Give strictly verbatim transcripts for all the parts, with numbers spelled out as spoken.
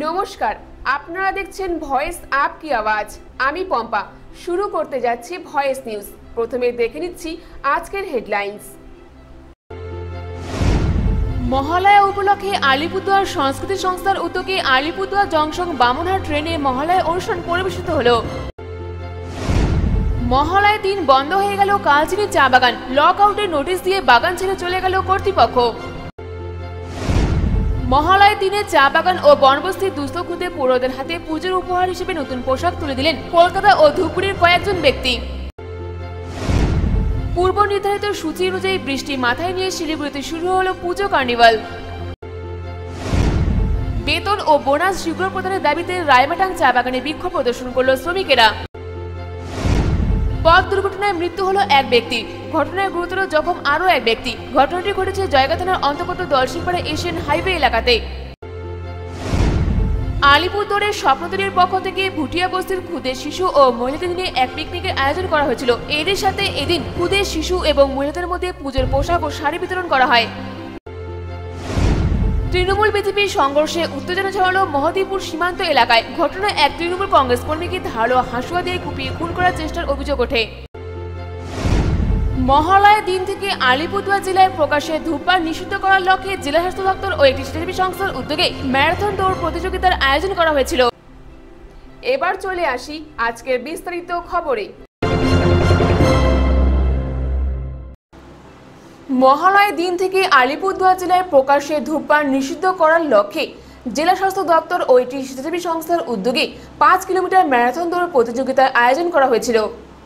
নমস্কার, আপনারা দেখছেন ভয়েস আপ কি আওয়াজ। আমি পম্পা। শুরু করতে যাচ্ছি ভয়েস নিউজ। প্রথমে দেখে নিচ্ছি আজকের হেডলাইন্স। মহালয়া উপলক্ষে আলিপুরদুয়ার সংস্কৃতি সংস্থার উদ্যোগে আলিপুরদুয়ার জংশন বামনহাট ট্রেনে মহালয়া অনুষ্ঠান পরিবেশিত হলো। মহালয়ার দিন বন্ধ হয়ে গেল কালচিনি চা বাগান, লক আউটের নোটিশ দিয়ে বাগান ছেড়ে চলে গেল কর্তৃপক্ষ। মহালয়ার দিনে চা বাগান ও বনবস্তির দুস্থ খুদে পুরোদের হাতে পুজোর উপহার হিসেবে নতুন পোশাক তুলে দিলেন কলকাতা ও ধুপগুড়ির কয়েকজন ব্যক্তি। পূর্ব নির্ধারিত সূচি অনুযায়ী বৃষ্টি মাথায় নিয়ে শিলিগুড়িতে শুরু হলো পুজো কার্নিভাল। বেতন ও বোনাস শীঘ্র প্রদানের দাবিতে রায়মাটাং চা বাগানে বিক্ষোভ প্রদর্শন করল শ্রমিকেরা। পথ দুর্ঘটনায় মৃত্যু হলো এক ব্যক্তি, ঘটনায় গুরুতর জখম আরও এক ব্যক্তি। ঘটনাটি ঘটেছে জয়গা থানার অন্তর্গত দলসিংপাড়া এশিয়ান হাইওয়ে এলাকাতে। আলিপুরদুয়ারের স্বপ্নদলের পক্ষ থেকে ভুটিয়া বস্তির ক্ষুদে শিশু ও মহিলাদের নিয়ে এক পিকনিকের আয়োজন করা হয়েছিল। এদের সাথে এদিন ক্ষুদে শিশু এবং মহিলাদের মধ্যে পুজোর পোশাক ও শাড়ি বিতরণ করা হয়। তৃণমূল বিজেপির সংঘর্ষে উত্তেজনা ছড়ালো মহদীপুর সীমান্ত এলাকায়। ঘটনায় এক তৃণমূল কংগ্রেস কর্মীকে ধারালো হাসুয়া দিয়ে কুপিয়ে খুন করার চেষ্টার অভিযোগ ওঠে। মহালয়ার দিন থেকে আলিপুরদুয়ার জেলায় প্রকাশ্যে ধূমপান নিষিদ্ধ করার লক্ষ্যে জেলা স্বাস্থ্য দপ্তর ও একটি স্বেচ্ছাসেবী সংস্থার উদ্যোগে ম্যারাথন দৌড় প্রতিযোগিতার আয়োজন করা হয়েছিল। এবার চলে আসি আজকের বিস্তারিত খবরে। মহালয়ার দিন থেকে আলিপুরদুয়ার জেলায় প্রকাশ্যে ধূমপান নিষিদ্ধ করার লক্ষ্যে জেলা স্বাস্থ্য দপ্তর ও একটি স্বেচ্ছাসেবী সংস্থার উদ্যোগে পাঁচ কিলোমিটার ম্যারাথন দৌড় প্রতিযোগিতার আয়োজন করা হয়েছিল।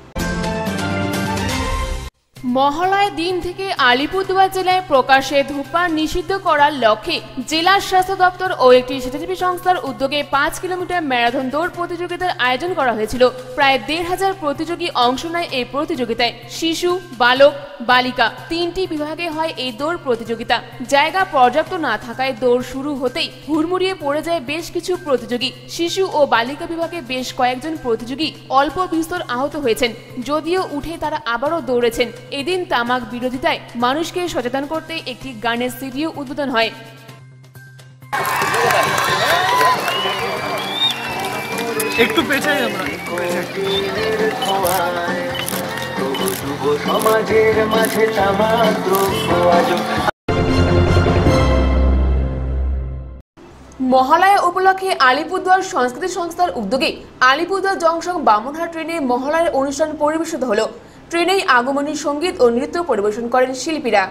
মহালয়ার দিন থেকে আলিপুরদুয়ার জেলায় প্রকাশ্যে ধূমপান নিষিদ্ধ করার লক্ষ্যে জেলা স্বাস্থ্য দপ্তর ও একটি স্বেচ্ছাসেবী সংস্থার উদ্যোগে পাঁচ কিলোমিটার ম্যারাথন দৌড় প্রতিযোগিতার আয়োজন করা হয়েছিল। প্রায় দেড় হাজার প্রতিযোগী অংশ নেয় এই প্রতিযোগিতায়। শিশু, বালক, বালিকা তিনটি বিভাগে হয় এই দৌড় প্রতিযোগিতা। জায়গা পর্যাপ্ত না থাকায় দৌড় শুরু হতেই হুড়মুড়িয়ে পড়ে যায় বেশ কিছু প্রতিযোগী। শিশু ও বালিকা বিভাগে বেশ কয়েকজন প্রতিযোগী অল্প বিস্তর আহত হয়েছেন, যদিও উঠে তারা আবারও দৌড়েছেন। এদিন তামাক বিরোধিতায় মানুষকে সচেতন করতে একটি গানের সিডিও উদ্বোধন হয়। একটু পেছাই আমরা সমাজের মাঝে তামাক মহালয়া উপলক্ষে আলিপুরদুয়ার সংস্কৃতি সংস্থার উদ্যোগে আলিপুরদুয়ার জংশন বামনহাট ট্রেনে মহালয়ার অনুষ্ঠান পরিবেশিত হলো। ট্রেনেই আগমনী সঙ্গীত ও নৃত্য পরিবেশন করেন শিল্পীরা।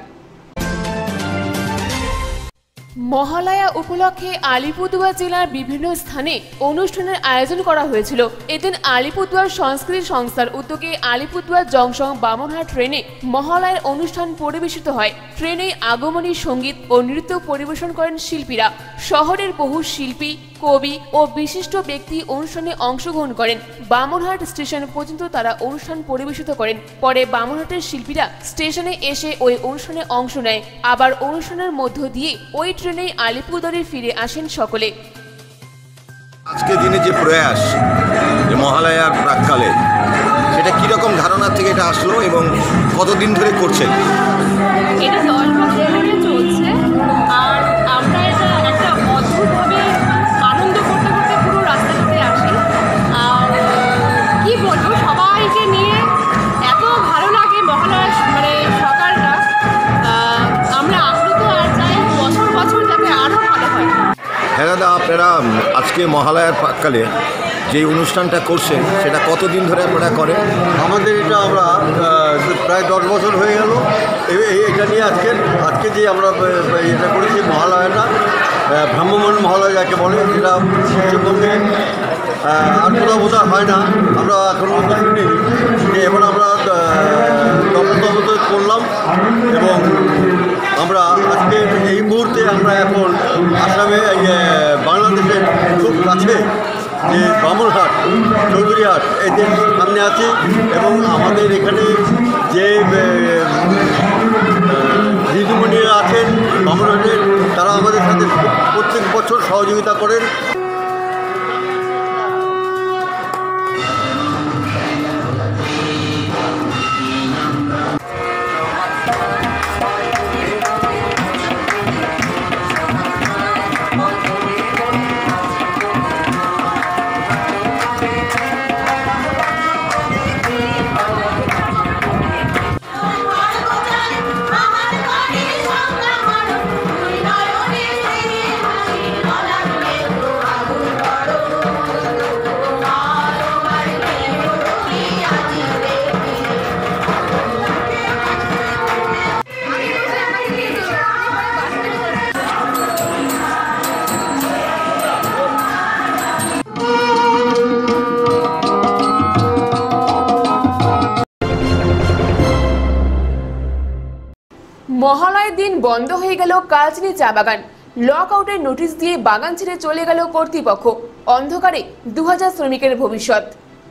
মহালয়া উপলক্ষে আলিপুরদুয়ার জেলার বিভিন্ন স্থানে অনুষ্ঠানের আয়োজন করা হয়েছিল। এদিন আলিপুরদুয়ার সংস্কৃতি সংস্থার উদ্যোগে আলিপুরদুয়ার জংশন বামনহাট ট্রেনে মহালয়ার অনুষ্ঠান পরিবেশিত হয়। ট্রেনেই আগমনী সঙ্গীত ও নৃত্য পরিবেশন করেন শিল্পীরা। শহরের বহু শিল্পী, কবি ও বিশিষ্ট ব্যক্তি অনুষ্ঠানে অংশগ্রহণ করেন। বামনহাট স্টেশন পর্যন্ত তারা অনুষ্ঠান পরিবেশিত করেন। পরে বামনহাটের শিল্পীরা স্টেশনে এসে ওই অনুষ্ঠানে অংশ নেয়। আবার অনুষ্ঠানের মধ্য দিয়ে ওই ট্রেনেই আলিপুরদুয়ারে ফিরে আসেন সকলে। আজকে দিনে যে প্রয়াস যে মহালয়ার প্রাককালে, সেটা কিরকম ধারণা থেকে এটা আসলো এবং কতদিন ধরে করছেন? এটা দশ বছর ধরে চলছে। আর আমরা এটা একটা অদ্ভুতভাবে আনন্দ করতে করতে পুরো রাস্তাটাতে আসি। আর কি বলবো, সবাইকে নিয়ে এত ভালো লাগে মহালয়ার মানে সকালটা। আমরা আপ্লুত আর চাই বছর বছর যাতে আরও ভালো হয়। হ্যাঁ দাদা, আপনারা আজকে মহালয়ার প্রাককালে যে অনুষ্ঠানটা করছেন সেটা কতদিন ধরে আপনারা করেন? আমাদের এটা আমরা প্রায় দশ বছর হয়ে গেল এটা নিয়ে। আজকে আজকে যে আমরা এটা করেছি মহালয়াটা, ভ্রাম্যমাণ মহালয়া যাকে বলে, যেটা পশ্চিমবঙ্গে আর কোথাও বোধহয় হয় না। আমরা এখন পর্যন্ত শুনি যে এবার আমরা দপ্তর করলাম এবং আমরা আজকে এই মুহূর্তে আমরা এখন আসামে বাংলাদেশের খুব কাছে যে বামনহাট, চৌধুরীহাট এদের সামনে আছি এবং আমাদের এখানে যে দিদিমণিরা আছেন বামনহাটের, তারা আমাদের সাথে প্রত্যেক বছর সহযোগিতা করেন। মহালয়ার দিন বন্ধ হয়ে গেল কালচিনি চা বাগান। লক আউটের নোটিশ দিয়ে বাগান ছেড়ে চলে গেল কর্তৃপক্ষ। অন্ধকারে দু হাজার শ্রমিকের ভবিষ্যৎ।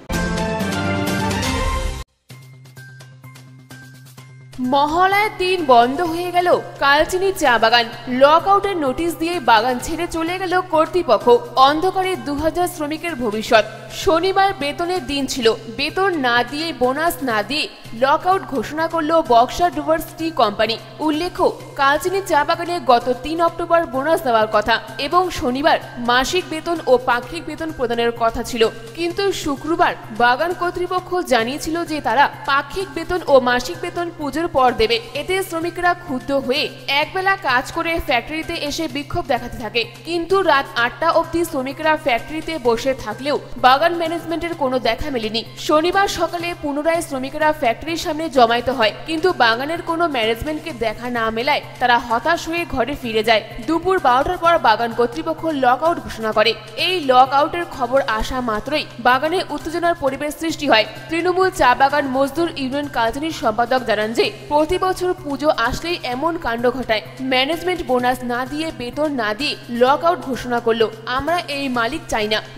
মহালয়ার দিন বন্ধ হয়ে গেল কালচিনি চা বাগান। লক আউটের নোটিশ দিয়ে বাগান ছেড়ে চলে গেল কর্তৃপক্ষ। অন্ধকারে দু হাজার শ্রমিকের ভবিষ্যৎ। শনিবার বেতনের দিন ছিল। বেতন না দিয়ে, বোনাস না দিয়ে লক আউট ঘোষণা করল বক্সার ডুভার্স টি কোম্পানি। উল্লেখ্য, কালচিনি চা বাগানে গত তিন অক্টোবর বোনাস দেওয়ার কথা এবং শনিবার মাসিক বেতন ও পাক্ষিক বেতন প্রদানের কথা ছিল, কিন্তু শুক্রবার বাগান কর্তৃপক্ষ জানিয়েছিল যে তারা পাক্ষিক বেতন ও মাসিক বেতন পুজোর পর দেবে। এতে শ্রমিকরা ক্ষুব্ধ হয়ে একবেলা কাজ করে ফ্যাক্টরিতে এসে বিক্ষোভ দেখাতে থাকে, কিন্তু রাত আটটা অবধি শ্রমিকরা ফ্যাক্টরিতে বসে থাকলেও বাগান ম্যানেজমেন্টের কোনো দেখা মেলেনি। শনিবার সকালে পুনরায় শ্রমিকরা ফ্যাক্টরির সামনে জমায়েত হয়, কিন্তু বাগানের কোনো ম্যানেজমেন্টকে দেখা না মেলায় তারা হতাশ হয়ে ঘরে ফিরে যায়। দুপুর বারোটার পর বাগান কর্তৃপক্ষ লক আউট ঘোষণা করে। এই লক আউটের খবর আসা মাত্রই বাগানে উত্তেজনার পরিবেশ সৃষ্টি হয়। তৃণমূল চা বাগান মজদুর ইউনিয়ন কালচিনির সম্পাদক জানান যে প্রতি বছর পুজো আসলেই এমন কাণ্ড ঘটায়। ম্যানেজমেন্ট বোনাস না দিয়ে, বেতন না দিয়ে লক আউট ঘোষণা করলো। আমরা এই মালিক চাই না।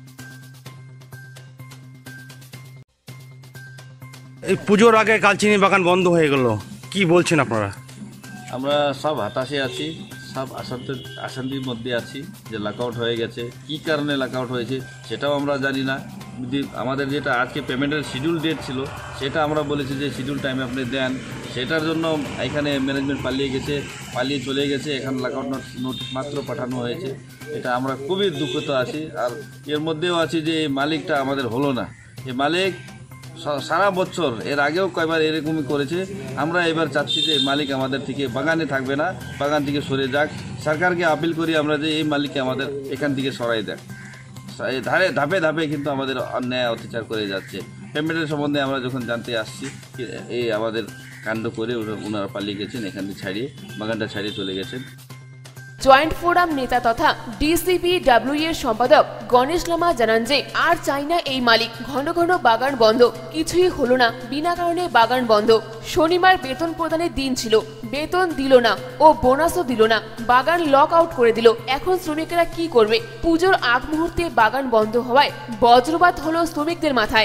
এই পুজোর আগে কালচিনি বাগান বন্ধ হয়ে গেল, কি বলছেন আপনারা? আমরা সব হতাশে আছি, সব আশান্তি আশান্তির মধ্যে আছি যে লাকআউট হয়ে গেছে। কি কারণে লাকআউট হয়েছে সেটাও আমরা জানি না। আমাদের যেটা আজকে পেমেন্টের শিডিউল ডেট ছিল সেটা আমরা বলেছি যে শিডিউল টাইমে আপনি দেন, সেটার জন্য এখানে ম্যানেজমেন্ট পালিয়ে গেছে, পালিয়ে চলে গেছে। এখানে লাকআউট নোটিশ মাত্র পাঠানো হয়েছে। এটা আমরা খুবই দুঃখিত আছি। আর এর মধ্যেও আছি যে এই মালিকটা আমাদের হলো না। এই মালিক সারা বছর এর আগেও কয়বার এরকমই করেছে। আমরা এবার চাচ্ছি যে মালিক আমাদের থেকে বাগানে থাকবে না, বাগান থেকে সরে যাক। সরকারকে আপিল করি আমরা যে এই মালিককে আমাদের এখান থেকে সরাই দেয়। ধারে ধাপে ধাপে কিন্তু আমাদের অন্যায় অত্যাচার করে যাচ্ছে। পেমেন্টের সম্বন্ধে আমরা যখন জানতে আসছি, এই আমাদের কাণ্ড করে ওনারা পালিয়ে গেছেন, এখান থেকে ছাড়িয়ে বাগানটা ছাড়িয়ে চলে গেছেন। জয়েন্ট ফোরাম নেতা তথা ডিসিপিডব্লিউ এর সম্পাদক গণেশ লামা জানান যে আর চাই না এই মালিক। ঘন ঘন বাগান বন্ধ, কিছুই হলো না, বিনা কারণে বাগান বন্ধ। শনিবার বেতন প্রদানের দিন ছিল, বেতন দিল না ও বোনাসও দিল না, বাগান লক আউট করে দিল। এখন শ্রমিকেরা কি করবে? পুজোর আগ মুহূর্তে বাগান বন্ধ হওয়ায় বজ্রপাত হলো শ্রমিকদের মাথায়।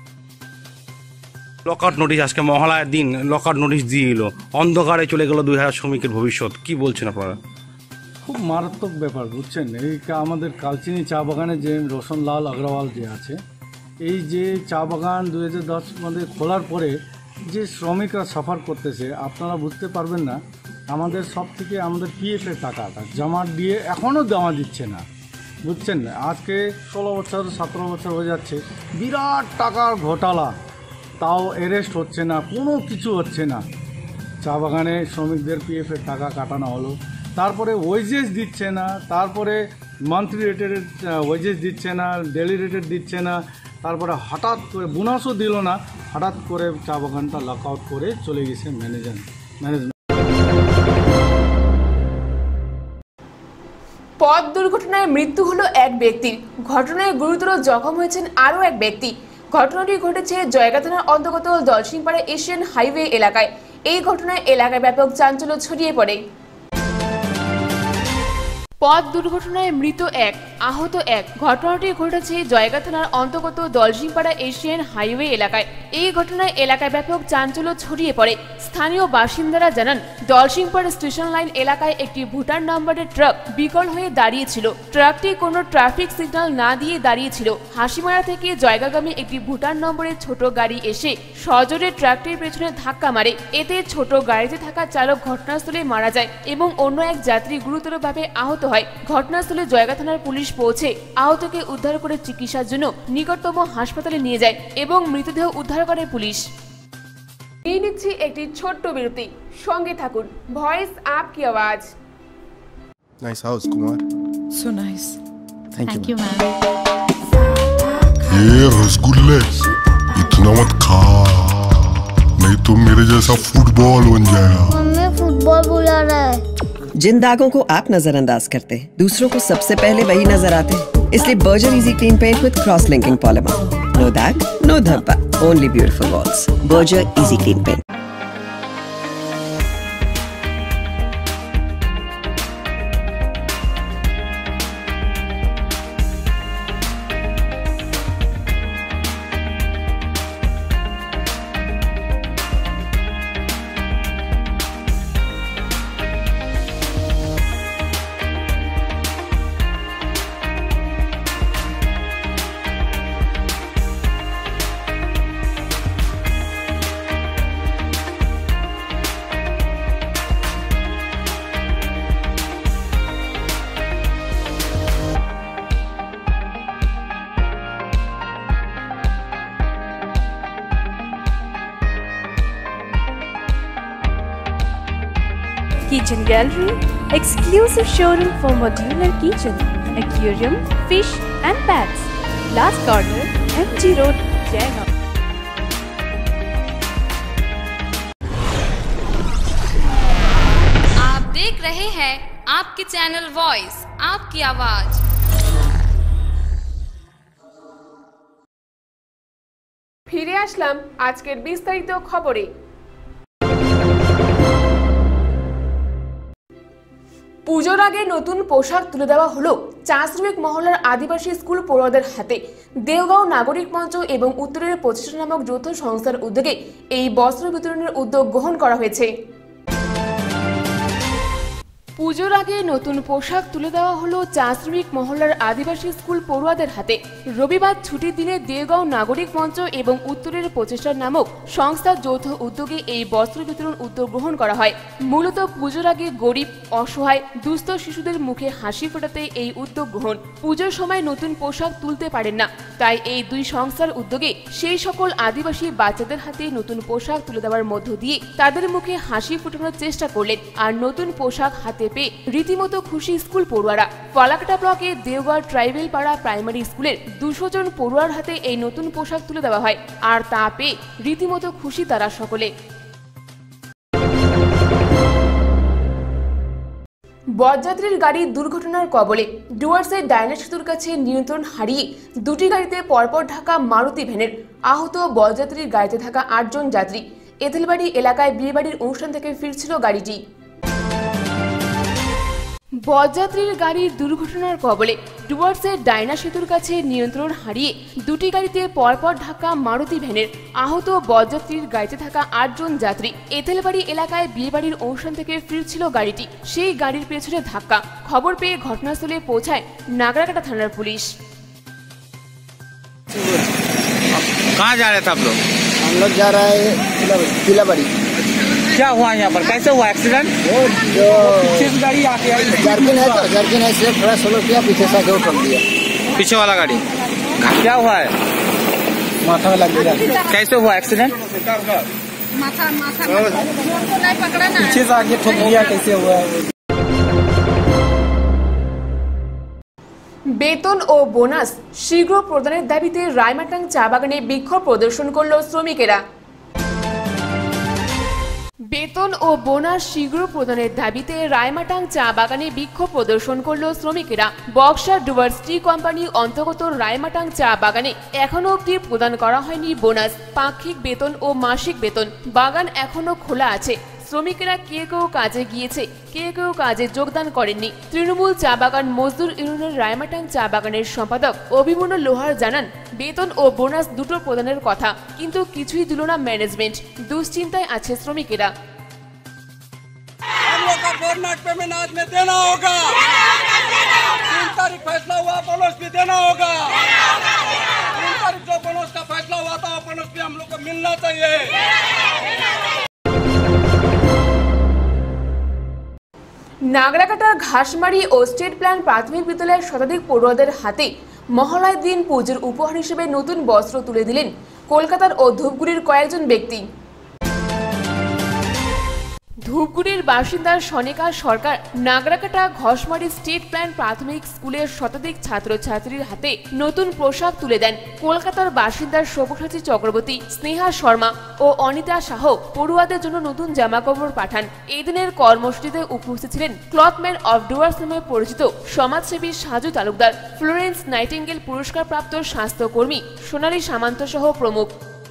লকআউট নোটিশ, আজকে মহালয়ার দিন লকআউট নোটিশ দিয়ে এলো, অন্ধকারে চলে গেল দুই হাজার শ্রমিকের ভবিষ্যৎ। কি বলছেন আপনারা? খুব মারাত্মক ব্যাপার, বুঝছেন। এই আমাদের কালচিনি চা বাগানে যে রোশনলাল আগরওয়াল যে আছে, এই যে চা বাগান দুই হাজার দশ মধ্যে খোলার পরে যে শ্রমিকরা সাফার করতেছে, আপনারা বুঝতে পারবেন না। আমাদের সব থেকে আমাদের পিএফের টাকাটা জমা দিয়ে এখনও জমা দিচ্ছে না, বুঝছেন। আজকে ষোলো বছর সতেরো বছর হয়ে যাচ্ছে, বিরাট টাকার ঘোটালা, তাও অ্যারেস্ট হচ্ছে না, কোনো কিছু হচ্ছে না। চা বাগানে শ্রমিকদের পিএফের টাকা কাটানো হলো, তারপরে ওয়েজেস দিচ্ছে না, তারপরে মান্থলি রেটের ওয়েজেস দিচ্ছে না, ডেলি রেটের দিচ্ছে না, তারপরে হঠাৎ করে বোনাসও দিল না। হঠাৎ করে চা বাগানটা লক আউট করে চলে গেছে ম্যানেজার ম্যানেজমেন্ট। পথ দুর্ঘটনায় মৃত্যু হলো এক ব্যক্তির। ঘটনায় গুরুতর জখম হয়েছেন আরও এক ব্যক্তি। ঘটনাটি ঘটেছে জয়গা থানার অন্তর্গত দলসিংপাড়া এশিয়ান হাইওয়ে এলাকায়। এই ঘটনায় এলাকায় ব্যাপক চাঞ্চল্য ছড়িয়ে পড়ে। পথ দুর্ঘটনায় মৃত এক, আহত এক। ঘটনাটি ঘটেছে জয়গা থানার অন্তর্গত দলসিংপাড়া এশিয়ান হাইওয়ে এলাকায়। এই ঘটনায় এলাকায় ব্যাপক চাঞ্চল্য ছড়িয়ে পড়ে। স্থানীয় বাসিন্দারা জানান, দলসিংপাড়া স্টেশন লাইন এলাকায় একটি ভুটান নম্বরের ট্রাক বিকল হয়ে দাঁড়িয়েছিল। ট্রাকটি কোনো ট্রাফিক সিগন্যাল না দিয়ে দাঁড়িয়েছিল। হাসিমারা থেকে জয়গাগামী একটি ভুটান নম্বরের ছোট গাড়ি এসে সজোরে ট্রাকটির পেছনে ধাক্কা মারে। এতে ছোট গাড়িতে থাকা চালক ঘটনাস্থলে মারা যায় এবং অন্য এক যাত্রী গুরুতরভাবে আহত হয়। ঘটনাস্থলে জয়গা থানার পুলিশ পৌঁছে আহতকে উদ্ধার করে চিকিৎসার জন্য নিকটতম হাসপাতালে নিয়ে যায় এবং মৃতদেহ উদ্ধার করে পুলিশ। নিয়ে নিচ্ছি একটি ছোট্ট বিরতি, সঙ্গে থাকুন। ভয়েস আপ কি আওয়াজ। Nice house Kumar, so nice, thank thank you you ma'am. ये रसगुल्ले इतना मत खा, नहीं तो मेरे जैसा फुटबॉल बन जाएगा। मम्मी फुटबॉल बुला रहा है। जिन दागों को आप नजरअंदाज करते हैं, दूसरों को सबसे पहले वही नजर आते हैं। इसलिए Berger easy clean paint with cross linking polymer. No दाग, नो धब्बा, only beautiful walls. Berger easy clean paint. Kitchen Gallery, exclusive showroom for modular kitchen, aquarium, fish and pets. Last corner, M G Road, Jaigaon. आप देख रहे हैं आपके channel voice, आपकी आवाज। ফিরে আসলাম আজকের বিস্তারিত খবরে। পুজোর আগে নতুন পোশাক তুলে দেওয়া হলো চা শ্রমিক মহল্লার আদিবাসী স্কুল পড়ুয়াদের হাতে। দেওগাঁও নাগরিক মঞ্চ এবং উত্তরের প্রতিষ্ঠান নামক যৌথ সংস্থার উদ্যোগে এই বস্ত্র বিতরণের উদ্যোগ গ্রহণ করা হয়েছে। পুজোর আগে নতুন পোশাক তুলে দেওয়া হলো চা শ্রমিক মহল্লার আদিবাসী স্কুল পড়ুয়াদের হাতে। রবিবার ছুটির দিনে দেওগাঁও নাগরিক মঞ্চ এবং উত্তরের প্রচেষ্টা নামক সংস্থার যৌথ উদ্যোগে এই বস্ত্র বিতরণ উদ্যোগ গ্রহণ করা হয়। মূলত পুজোর আগে গরিব, অসহায়, দুস্থ শিশুদের মুখে হাসি ফোটাতে এই উদ্যোগ গ্রহণ। পুজোর সময় নতুন পোশাক তুলতে পারেন না, তাই এই দুই সংস্থার উদ্যোগে সেই সকল আদিবাসী বাচ্চাদের হাতে নতুন পোশাক তুলে দেওয়ার মধ্য দিয়ে তাদের মুখে হাসি ফোটানোর চেষ্টা করলেন। আর নতুন পোশাক হাতে পেয়ে রীতিমতো খুশি স্কুল পড়ুয়ারা। ফালাকাটা ব্লকে দেওগাঁ ট্রাইবেল পাড়া প্রাইমারি স্কুলের দুশো জন পড়ুয়ার হাতে এই নতুন পোশাক তুলে দেওয়া হয়, আর তা পেয়ে রীতিমতো খুশি তারা সকলে। বরযাত্রীর গাড়ি দুর্ঘটনার কবলে। ডুয়ার্সের ডায়না সেতুর কাছে নিয়ন্ত্রণ হারিয়ে দুটি গাড়িতে পরপর ঢাকা মারুতি ভ্যানের। আহত বরযাত্রীর গাড়িতে থাকা আটজন যাত্রী। এঁথেলবাড়ি এলাকায় বিয়েবাড়ির অনুষ্ঠান থেকে ফিরছিল গাড়িটি। বরযাত্রীর গাড়ির দুর্ঘটনার কবলে। ডুয়ার্সের ডায়না সেতুর কাছে নিয়ন্ত্রণ হারিয়ে দুটি গাড়িতে পরপর ঢাকা মারুতি ভ্যানের। আহত বরযাত্রীর গাড়িতে থাকা আটজন যাত্রী। এঁথেলবাড়ি এলাকায় বিয়েবাড়ির অনুষ্ঠান থেকে ফিরছিল গাড়িটি, সেই গাড়ির পেছনে ধাক্কা। খবর পেয়ে ঘটনাস্থলে পৌঁছায় নাগরাকাটা থানার পুলিশ। कहाँ जा रहे थे आप लोग? हम लोग जा रहे हैं तिलाबाड़ी। क्या हुआ यहाँ पर, कैसे हुआ एक्सीडेंट? वो जो गाड़ी आके जर्किन है तो जर्किन है इसलिए थोड़ा स्लो किया, पीछे से आके उठा दिया। पीछे वाला गाड़ी क्या हुआ है? माथा में लग गया। कैसे हुआ एक्सीडेंट? माथा माथा नहीं पकड़ा ना, पीछे से आके ठोक दिया। कैसे हुआ? বেতন ও বোনাস শীঘ্র প্রদানের দাবিতে রায়মাটাং চা বাগানে বিক্ষোভ প্রদর্শন করল শ্রমিকেরা। বেতন ও বোনাস শীঘ্র প্রদানের দাবিতে রায়মাটাং চা বাগানে বিক্ষোভ প্রদর্শন করল শ্রমিকেরা। বক্সার ডুয়ার্স টি কোম্পানি অন্তর্গত রায়মাটাং চা বাগানে এখনো অবধি প্রদান করা হয়নি বোনাস, পাক্ষিক বেতন ও মাসিক বেতন। বাগান এখনো খোলা আছে। শ্রমিকেরা কে কেউ কাজে গিয়েছে, কে কেউ কাজে যোগদান করেননি। তৃণমূল চা বাগান মজদুর ইউনিয়নের রায়মাটাং চা বাগানের সম্পাদক অভিমন্যু লোহার জানান, বেতন ও বোনাস দুটো প্রদানের কথা, কিন্তু কিছুই দিল না ম্যানেজমেন্ট। দুশ্চিন্তায় আছে শ্রমিকেরা। पेमेंट आज में देना होगा, तीन तारीख फैसला हुआ बोनस भी देना होगा। तीन तारीख जो बोनस का फैसला हुआ था बोनस भी हम लोग को मिलना चाहिए। নাগরাকাটার ঘাসমারি ও স্টেট প্ল্যান প্রাথমিক বিদ্যালয়ের শতাধিক পড়ুয়াদের হাতে মহালয়ার দিন পুজোর উপহার হিসেবে নতুন বস্ত্র তুলে দিলেন কলকাতার ও ধূপগুড়ির কয়েকজন ব্যক্তি। ধূপগুড়ির বাসিন্দা সনেকা সরকার নাগরাকাটা ঘাসমারি স্টেট প্ল্যান প্রাথমিক স্কুলের শতাধিক ছাত্রছাত্রীর হাতে নতুন পোশাক তুলে দেন। কলকাতার বাসিন্দা সব্যসাচী চক্রবর্তী, স্নেহা শর্মা ও অনিতা সাহ পড়ুয়াদের জন্য নতুন জামাকাপড় পাঠান। এই দিনের কর্মসূচিতে উপস্থিত ছিলেন ক্লথম্যান অফ ডুয়ার্স নামে পরিচিত সমাজসেবী সাজু তালুকদার, ফ্লোরেন্স নাইটিঙ্গেল পুরস্কারপ্রাপ্ত স্বাস্থ্যকর্মী সোনালী সামন্ত সহ প্রমুখ।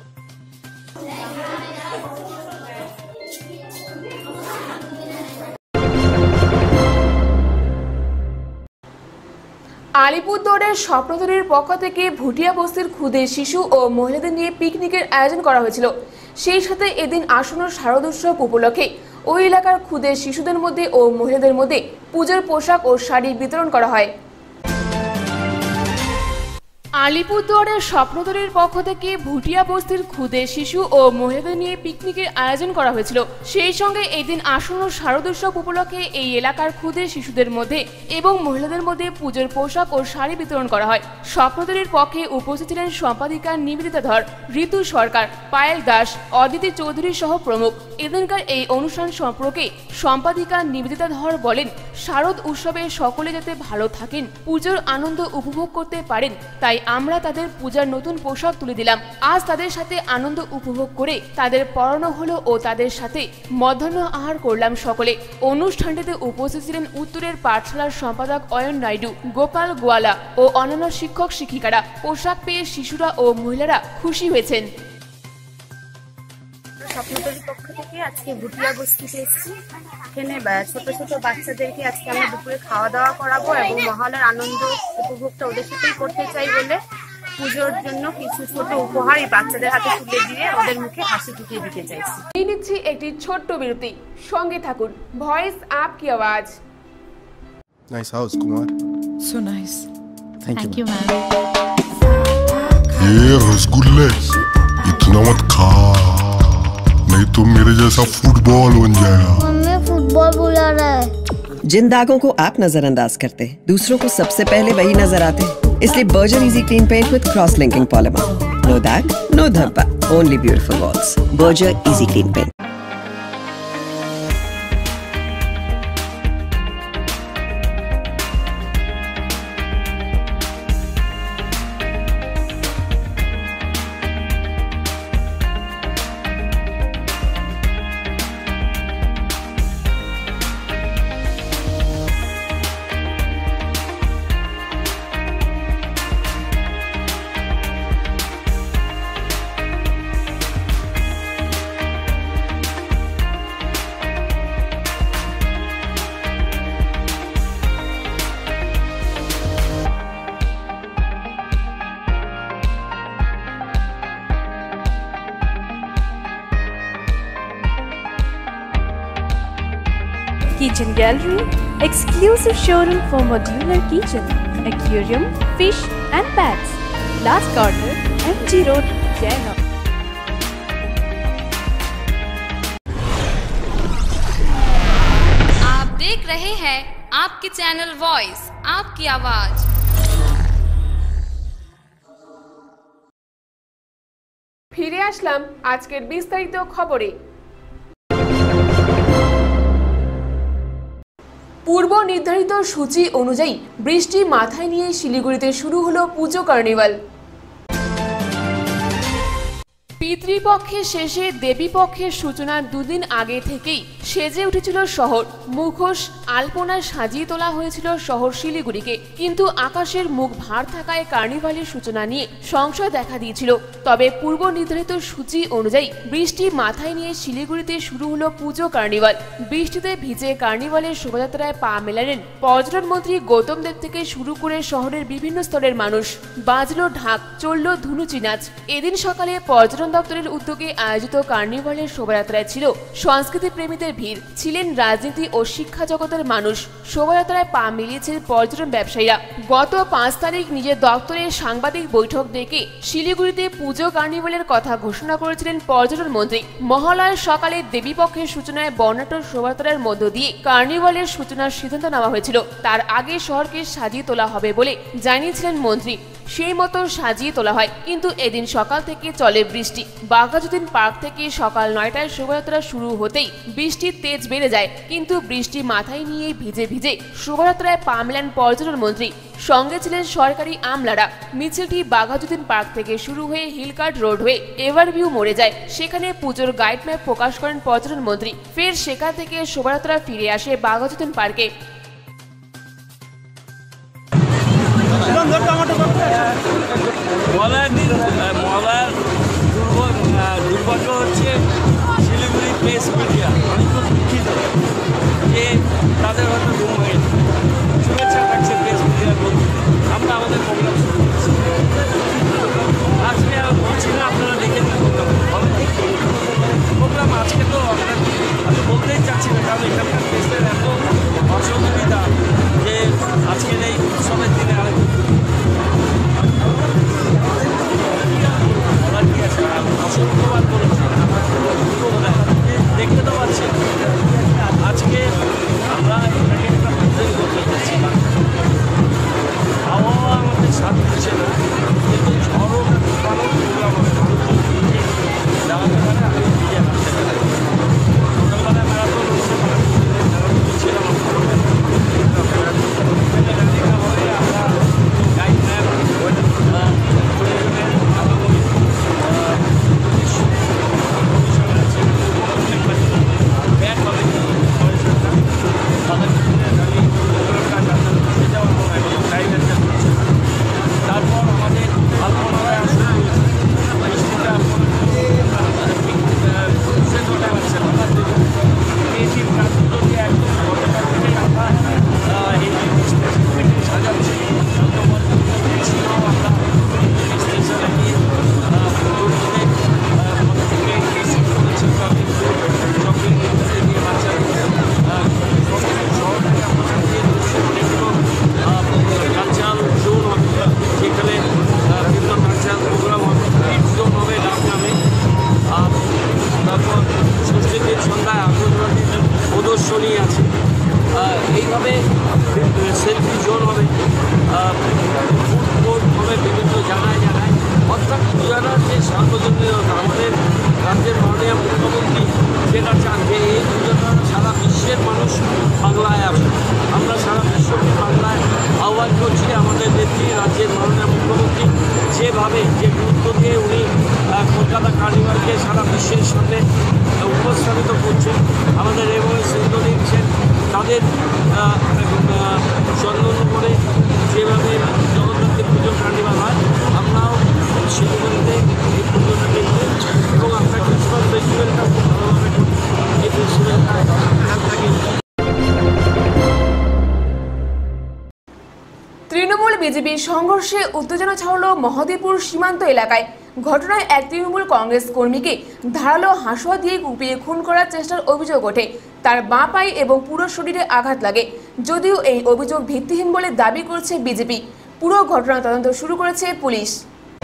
আলিপুরদুয়ারের স্বপ্নতরীর পক্ষ থেকে ভুটিয়া বস্তির ক্ষুদে শিশু ও মহিলাদের নিয়ে পিকনিকের আয়োজন করা হয়েছিল। সেই সাথে এদিন আসন্ন শারদোৎসব উপলক্ষে ওই এলাকার ক্ষুদে শিশুদের মধ্যে ও মহিলাদের মধ্যে পুজোর পোশাক ও শাড়ি বিতরণ করা হয়। আলিপুরদুয়ারের স্বপ্নদলের পক্ষ থেকে ভুটিয়া বস্তির ক্ষুদে শিশু ও মহিলাদের নিয়ে পিকনিকের আয়োজন করা হয়েছিল। সেই সঙ্গে এই দিন আসন্ন শারদোৎসব উপলক্ষে এই এলাকার ক্ষুদে শিশুদের মধ্যে এবং মহিলাদের মধ্যে পুজোর পোশাক ও শাড়ি বিতরণ করা হয়। স্বপ্নদলের পক্ষে উপস্থিত ছিলেন সম্পাদিকা নিবেদিতা ধর, ঋতু সরকার, পায়েল দাস, অদিতি চৌধুরী সহ প্রমুখ। এদিনকার এই অনুষ্ঠান সম্পর্কে সম্পাদিকা নিবেদিতা ধর বলেন, শারদ উৎসবে সকলে যাতে ভালো থাকেন, পুজোর আনন্দ উপভোগ করতে পারেন, তাই আমরা তাদের পূজার নতুন পোশাক তুলে দিলাম। আজ তাদের সাথে আনন্দ উপভোগ করে তাদের পড়ানো হলো ও তাদের সাথে মধ্যাহ্ন আহার করলাম সকলে। অনুষ্ঠানটিতে উপস্থিত ছিলেন উত্তরের পাঠশালার সম্পাদক অয়ন নাইডু, গোপাল গোয়ালা ও অন্যান্য শিক্ষক শিক্ষিকারা। পোশাক পেয়ে শিশুরা ও মহিলারা খুশি হয়েছেন। স্বপ্নদলের পক্ষ থেকে আজকে ভুটিয়া বস্তিতে এসেছি। এখানে ছোট ছোট বাচ্চাদেরকে আজকে আমরা দুপুরে খাওয়া দাওয়া করাবো এবং মহালয়ার আনন্দ উপভোগটা ওদের সাথেই করতে চাই বলে পুজোর জন্য কিছু ছোট উপহার এই বাচ্চাদের হাতে তুলে দিয়ে ওদের মুখে হাসি ফুটিয়ে দিতে চাইছি। নিয়ে নিচ্ছি একটি ছোট্ট বিরতি, সঙ্গে থাকুন। ভয়েস আপ কি আওয়াজ। Nice house Kumar, so nice, thank you ma'am. ये रसगुल्ले इतना मत खा, नहीं तो मेरे जैसा फुटबॉल बन जाएगा। मम्मी फुटबॉल बुला रहा है। जिन दागों को आप नजरअंदाज करते हैं, दूसरों को सबसे पहले वही नजर आते हैं। इसलिए Berger easy clean paint with cross linking polymer. No दाग, नो धब्बा, only beautiful walls. Berger easy clean paint. Kitchen Gallery, exclusive showroom for modular kitchen, aquarium, fish and pets. Last corner, M G Road, Jaigaon. आप देख रहे हैं आपके channel voice, आपकी आवाज। ফিরে আসলাম আজকের বিস্তারিত খবরে। পূর্ব নির্ধারিত সূচি অনুযায়ী বৃষ্টি মাথায় নিয়ে শিলিগুড়িতে শুরু হলো পুজো কার্নিভাল। পিতৃপক্ষের শেষে দেবীপক্ষের সূচনার দুদিন আগে থেকেই সেজে উঠেছিল শহর। মুখোশ আলপনায় সাজিয়ে তোলা হয়েছিল শহর শিলিগুড়িকে, কিন্তু আকাশের মুখ ভার থাকায় কার্নিভালের সূচনা নিয়ে সংশয় দেখা দিয়েছিল। তবে পূর্ব নির্ধারিত সূচি অনুযায়ী বৃষ্টি মাথায় নিয়ে শিলিগুড়িতে শুরু হলো পুজো কার্নিভাল। বৃষ্টিতে ভিজে কার্নিভালের শোভাযাত্রায় পা মেলালেন পর্যটন মন্ত্রী গৌতম দেব থেকে শুরু করে শহরের বিভিন্ন স্তরের মানুষ। বাজলো ঢাক, চলল ধুনুচি নাচ। এদিন সকালে পর্যটন দপ্তরের উদ্যোগে আয়োজিত কার্নিভালের শোভাযাত্রায় ছিল সংস্কৃতি প্রেমীদের ভিড়, ছিলেন রাজনীতি ও শিক্ষা জগতের মানুষ। শোভাযাত্রায় পা মিলিয়েছেন পর্যটন ব্যবসায়ীরা। গত পাঁচ তারিখ নিজের দপ্তরে সাংবাদিক বৈঠক ডেকে শিলিগুড়িতে পুজো কার্নিভালের কথা ঘোষণা করেছিলেন পর্যটন মন্ত্রী। মহালয়ার সকালে দেবীপক্ষের সূচনায় বর্ণাঢ্য শোভাযাত্রার মধ্য দিয়ে কার্নিভালের সূচনার সিদ্ধান্ত নেওয়া হয়েছিল। তার আগে শহরকে সাজিয়ে তোলা হবে বলে জানিয়েছিলেন মন্ত্রী। সেই মতো সাজিয়ে তোলা হয়, কিন্তু এদিন সকাল থেকে চলে বৃষ্টি। বাঘাযতীন পার্ক থেকে সকাল নয়টায় শোভাযাত্রা শুরু হতেই বৃষ্টির তেজ বেড়ে যায়, কিন্তু বৃষ্টি মাথায় নিয়ে ভিজে ভিজে শোভাযাত্রায় পা মেলান পর্যটন মন্ত্রী। সঙ্গে ছিলেন সরকারি আমলারা। মিছিলটি বাঘাযতীন পার্ক থেকে শুরু হয়ে হিলকার্ট রোড হয়ে এভারভিউ মোড়ে যায়। সেখানে পুজোর গাইড ম্যাপ প্রকাশ করেন পর্যটন মন্ত্রী। ফের সেখান থেকে শোভাযাত্রা ফিরে আসে বাঘাযতীন পার্কে। মহালয়ার দিন মহালয়ার দুর্ভাগ্য হচ্ছে শিলিগুড়ি প্রেস মিডিয়া, আমি খুব দুঃখিত যে তাদের হয়তো ঘুম হয়নি। শুভেচ্ছা থাকছে প্রেস মিডিয়ার বন্ধুদের। আমরা আমাদের প্রোগ্রাম শুরু করছি। আজকে আর বলছি না, আপনারা দেখে দিন প্রোগ্রাম। আজকে তো আমরা আমি বলতেই চাচ্ছি না, কারণ এখানকার প্রেসের এত অসহযোগিতা যে আজকের এই উৎসবের দিনে আরেকটু অসংখ্যবার বলেছি। দেখতে তো পাচ্ছি আজকে আমরা এটাকে একটা প্রেজেন্ট করতে পারছি না, আবহাওয়া আমাদের সাথ দিচ্ছে না, কিন্তু ঝড়ও তুফানও প্রোগ্রাম হবে যাওয়াতে পারে আমি দিয়ে আসতে পারি। সকালবেলায় ম্যারাথন হচ্ছে, ম্যারাথন ছিলাম হবে আমরা গাইড ম্যাপ পরিবেশের আগামী ব্যাট হবে তারপর আমাদের আলপনায় আসতে বৃষ্টিটা সেটা পারছে না পেয়েছি প্রান্ত দিয়ে একদম গতকাল থেকে আমরা এই মিটিং সাজাচ্ছি ছিল আমরা স্টেশনে গিয়ে শপিং নিয়ে বাচ্চাদের কালচারাল জোন হবে, যেখানে বিভিন্ন কালচারাল প্রোগ্রাম হবে, ফিট জোন হবে ডাক নামে। তারপর ষষ্ঠীর সন্ধ্যায় আন্তর্জাতিক প্রদর্শনী আছে, এইভাবে সেলফি জোন হবে, ফুড কোর্ট হবে বিভিন্ন জায়গায় জায়গায়। অর্থাৎ পূজার যে সার্বজনীনতা আমাদের রাজ্যের মাননীয় মুখ্যমন্ত্রী যেটা চান যে এই পুজোটা সারা বিশ্বের মানুষ বাংলায় আসে। আমরা সারা বিশ্বকে বাংলায় আহ্বান করছি। আমাদের নেত্রী রাজ্যের মাননীয় মুখ্যমন্ত্রী যেভাবে যে গুরুত্ব দিয়ে উনি কলকাতা কার্নিভালকে সারা বিশ্বের সামনে উপস্থাপিত করছেন, আমাদের এভাবে সিন্ধু দিচ্ছেন, তাদের চন্দন করে যেভাবে জগন্নাথের পুজো কার্নিভাল হয়, আমরাও শিলিগুড়িতে এই পুজোটা দেখতে এবং আমরা ক্রিসমাস ফেস্টিভ্যালটা খুব ভালোভাবে করি। এই ফেস্টিভ্যালটা এখান থেকে তৃণমূল বিজেপির সংঘর্ষে উত্তেজনা ছড়ালো মহদেবপুর সীমান্ত এলাকায়। ঘটনায় এক তৃণমূল কংগ্রেস কর্মীকে ধারালো হাঁসুয়া দিয়ে কুপিয়ে খুন করার চেষ্টার অভিযোগ ওঠে। তার বাঁ পায়ে এবং পুরো শরীরে আঘাত লাগে। যদিও এই অভিযোগ ভিত্তিহীন বলে দাবি করছে বিজেপি। পুরো ঘটনা তদন্ত শুরু করেছে পুলিশ।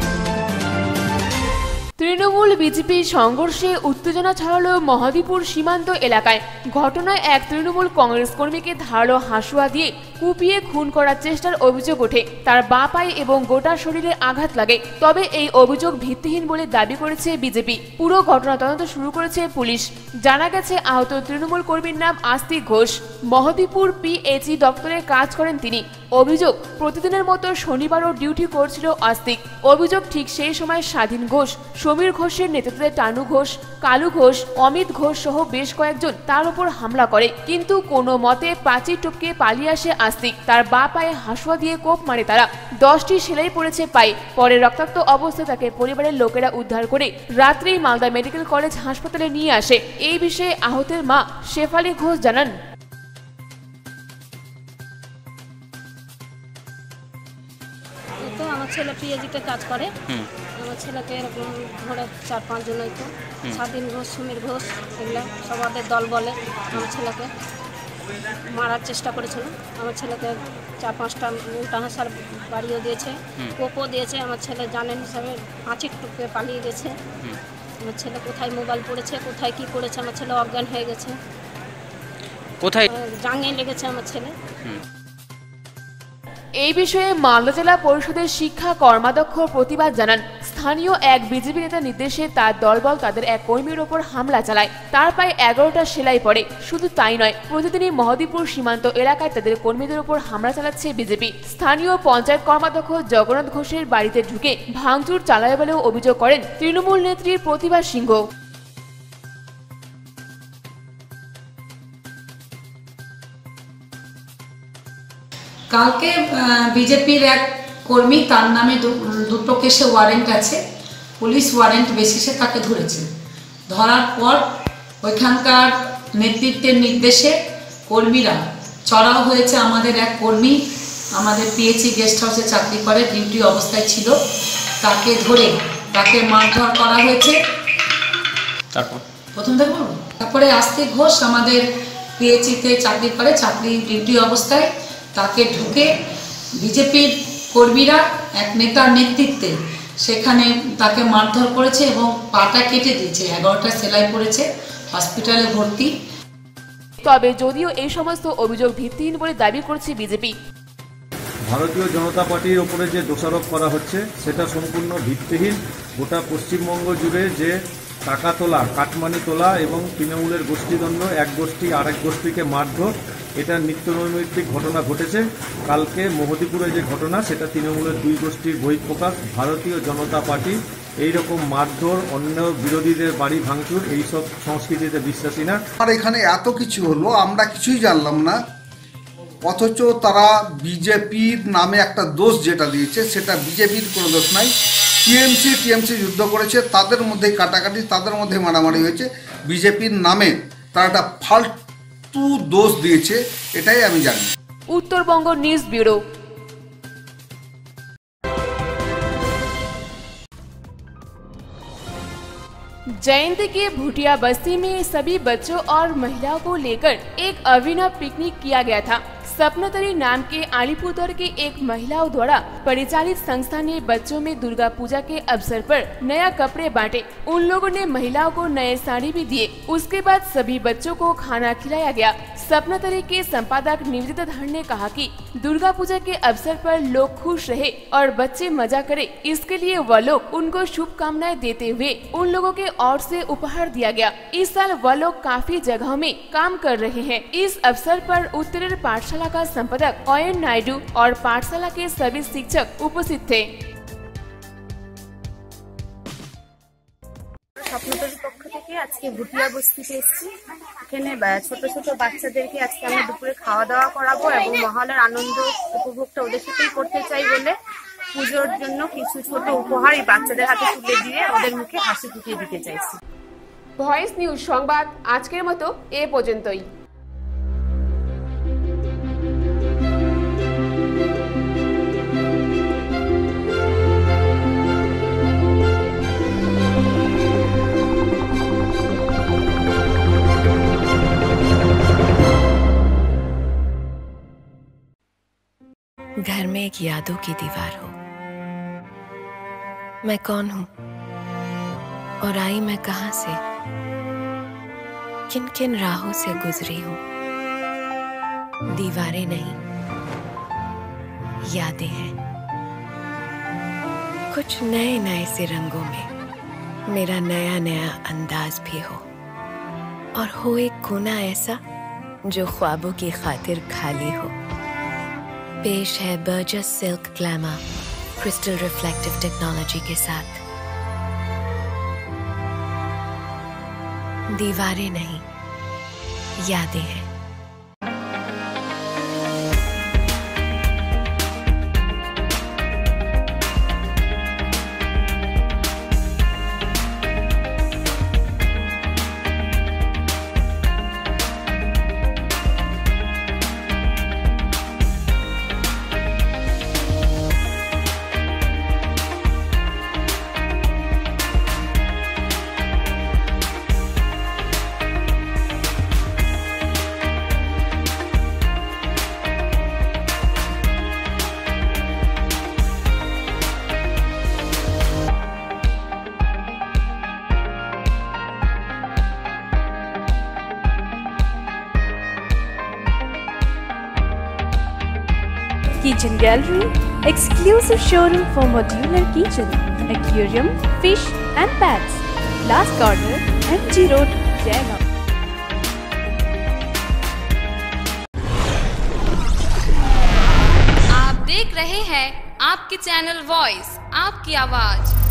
তৃণমূল বিজেপি সংঘর্ষে উত্তেজনা ছড়ালো মহদেবপুর সীমান্ত এলাকায়। ঘটনায় এক তৃণমূল কংগ্রেস কর্মীকে ধারালো হাঁসুয়া দিয়ে কুপিয়ে খুন করার চেষ্টার অভিযোগ ওঠে। তার বাঁ পায়ে এবং গোটা শরীরে আঘাত লাগে। তবে এই অভিযোগ ভিত্তিহীন বলে দাবি করেছে বিজেপি। পুরো ঘটনা তদন্ত শুরু করেছে পুলিশ। জানা গেছে আহত তৃণমূল কর্মীর নাম আস্তিক ঘোষ। মহদেবপুর পিএইচই দপ্তরে কাজ করেন তিনি। অভিযোগ, প্রতিদিনের মতো শনিবারও ডিউটি করছিল আস্তিক। অভিযোগ, ঠিক সেই সময় স্বাধীন ঘোষ, সমীর ঘোষের নেতৃত্বে টানু ঘোষ, কালু ঘোষ, অমিত ঘোষ সহ বেশ কয়েকজন তার উপর হামলা করে। কিন্তু কোনো মতে প্রাচীর টপকে পালিয়ে আসে আস্তিক। তার বাঁ পায়ে হাঁসুয়া দিয়ে কোপ মারে তারা। দশটি সেলাই পড়েছে পায়ে। পরে রক্তাক্ত অবস্থায় তাকে পরিবারের লোকেরা উদ্ধার করে রাত্রেই মালদা মেডিকেল কলেজ হাসপাতালে নিয়ে আসে। এই বিষয়ে আহতের মা শেফালি ঘোষ জানান, আমার ছেলে পিএইচডিতে কাজ করে। আমার ছেলেকে এরকম ধরে চার পাঁচজন হয়তো স্বাধীন ঘোষ, সমীর ঘোষ, এগুলো সবাদের দল বলে আমার ছেলেকে মারার চেষ্টা করেছিল। আমার ছেলেকে চার পাঁচটা উল্টা হাসার বাড়িও দিয়েছে, কোপও দিয়েছে। আমার ছেলে জানেন হিসাবে পাঁচির টুকে পালিয়ে গেছে। আমার ছেলে কোথায় মোবাইল পড়েছে, কোথায় কি করেছে, আমার ছেলে অজ্ঞান হয়ে গেছে। কোথায় জাঙ্গে লেগেছে আমার ছেলে। এই বিষয়ে মালদা জেলা পরিষদের শিক্ষা কর্মাধ্যক্ষ প্রতিবাদ জানান। স্থানীয় এক বিজেপি নেতার নির্দেশে তার দলবল তাদের এক কর্মীর ওপর হামলা চালায়। তার প্রায় এগারোটা সেলাই পড়ে। শুধু তাই নয়, প্রতিদিনই মহদেবপুর সীমান্ত এলাকায় তাদের কর্মীদের ওপর হামলা চালাচ্ছে বিজেপি। স্থানীয় পঞ্চায়েত কর্মাধ্যক্ষ জগন্নাথ ঘোষের বাড়িতে ঢুকে ভাঙচুর চালায় বলেও অভিযোগ করেন তৃণমূল নেত্রী প্রতিভা সিংহ। কালকে বিজেপির এক কর্মী, তার নামে দুটো কেসে ওয়ারেন্ট আছে, পুলিশ ওয়ারেন্ট বেসিসে তাকে ধরেছে। ধরার পর ওইখানকার নেতৃত্বের নির্দেশে কর্মীরা চড়াও হয়েছে। আমাদের এক কর্মী আমাদের পিএইচই গেস্ট হাউসে চাকরি করে, ডিউটি অবস্থায় ছিল, তাকে ধরে তাকে মারধর করা হয়েছে। তারপর প্রথম দেখব তারপরে আস্তিক ঘোষ আমাদের পিএইচিতে চাকরি করে, চাকরি ডিউটি অবস্থায় তাকে ঢুকে বিজেপির কর্মীরা এক নেতার নেতৃত্বে সেখানে তাকে মারধর করেছে এবং পাটা কেটে দিয়েছে, এগারোটা সেলাই পড়েছে, হসপিটালে ভর্তি। তবে যদিও এই সমস্ত অভিযোগ ভিত্তিহীন বলে দাবি করছে বিজেপি। ভারতীয় জনতা পার্টির ওপরে যে দোষারোপ করা হচ্ছে সেটা সম্পূর্ণ ভিত্তিহীন। গোটা পশ্চিমবঙ্গ জুড়ে যে টাকা তোলা, কাটমানি তোলা এবং তৃণমূলের গোষ্ঠীদ্বন্দ্ব, এক গোষ্ঠী আরেক গোষ্ঠীকে মারধর, এটা নিত্যনৈমিত্তিক ঘটনা ঘটেছে। কালকে মোহদিপুরে যে ঘটনা, সেটা তৃণমূলের দুই গোষ্ঠীর বহিঃপ্রকাশ। ভারতীয় জনতা পার্টি এইরকম মারধর, অন্য বিরোধীদের বাড়ি ভাঙচুর, এইসব সংস্কৃতিতে বিশ্বাসী না। আর এখানে এত কিছু হলো, আমরা কিছুই জানলাম না, অথচ তারা বিজেপির নামে একটা দোষ যেটা দিয়েছে সেটা বিজেপির কোনো দোষ নাই। টিএমসি টিএমসি যুদ্ধ করেছে, তাদের মধ্যেই কাটাকাটি, তাদের মধ্যে মারামারি হয়েছে। বিজেপির নামে তারা একটা ফালতু দোষ দিয়েছে, এটাই আমি জানি। Uttar Banga news bureau. जयंती के भूटिया बस्ती में सभी बच्चों और महिलाओं को लेकर एक अभिनव पिकनिक किया गया था। सपनातरी नाम के अलीपुरद्वार के एक महिलाओं द्वारा परिचालित संस्था ने बच्चों में दुर्गा पूजा के अवसर पर नया कपड़े बांटे। उन लोगों ने महिलाओं को नए साड़ी भी दिए। उसके बाद सभी बच्चों को खाना खिलाया गया। सपनातरी के संपादक निवेदिता धर ने कहा कि दुर्गा पूजा के अवसर पर लोग खुश रहे और बच्चे मजा करे, इसके लिए वह लोग उनको शुभकामनाएं देते हुए उन लोगों के ओर से उपहार दिया गया। इस साल वह लोग काफी जगहों में काम कर रहे हैं। इस अवसर पर उत्तरेर पाठशाला का संपादक अयन नायडू और पाठशाला के सभी शिक्षक उपस्थित थे। স্বপ্নতরীর পক্ষ থেকে আজকে ভুটিয়া বস্তিতে এসেছি। এখানে ছোট ছোট বাচ্চাদেরকে আজকে আমরা দুপুরে খাওয়া দাওয়া করাবো এবং মহালয়ার আনন্দ উপভোগটা ওদের সাথেই করতে চাই বলে পুজোর জন্য কিছু ছোট উপহার এই বাচ্চাদের হাতে তুলে দিয়ে ওদের মুখে হাসি ফুটিয়ে দিতে চাইছি। ভয়েস নিউজ সংবাদ আজকের মতো এ পর্যন্তই। घर में एक यादों की दीवार हो। मैं कौन हूं और आई मैं कहां से, किन किन राहों से गुजरी हूं। दीवारें नहीं, यादें हैं, कुछ नए नए से रंगों में मेरा नया नया अंदाज भी हो, और हो एक कोना ऐसा जो ख्वाबों की खातिर खाली हो। पेश है Berger's silk glamour crystal reflective technology के साथ। दीवारें नहीं, यादें हैं। Kitchen Gallery, exclusive showroom for modular kitchen, aquarium, fish and pets. Last corner, M G Road, Jaigaon. आप देख रहे हैं आपके चैनल वॉइस, आपकी आवाज।